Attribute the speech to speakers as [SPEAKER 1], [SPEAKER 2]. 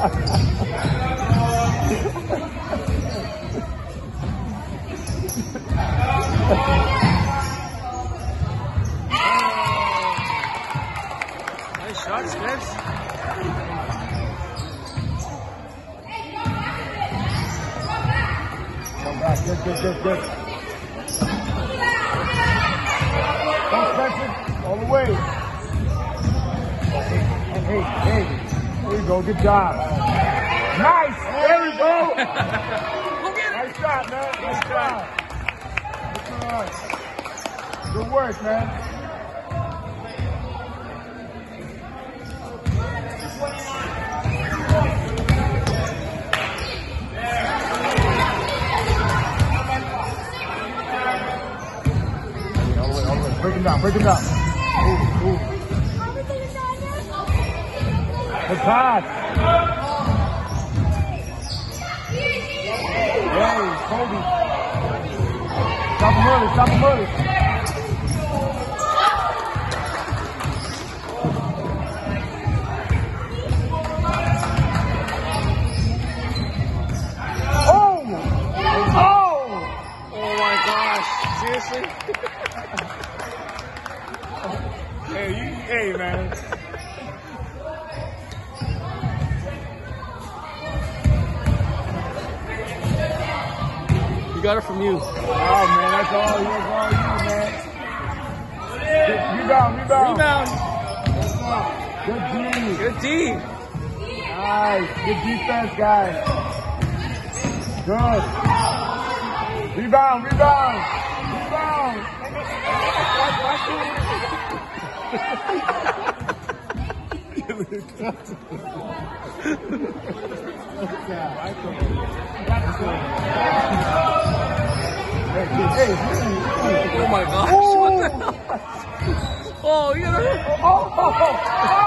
[SPEAKER 1] Nice shots, Gibbs.
[SPEAKER 2] Come back, good. Don't press it all the way. Hey, there you go, good job. Nice, there we go. Nice shot, man, nice shot. Good work, man. Break him down. Ooh. Good pass. Hey, Kobe. Stop him early. Oh
[SPEAKER 1] my gosh, seriously?
[SPEAKER 2] Hey, man.
[SPEAKER 1] He got it from you.
[SPEAKER 2] Oh, man, that's all you, man. Rebound.
[SPEAKER 1] Good D.
[SPEAKER 2] Nice. Good defense, guys. Good. Rebound.
[SPEAKER 1] Oh my gosh. What the hell? Oh, you know.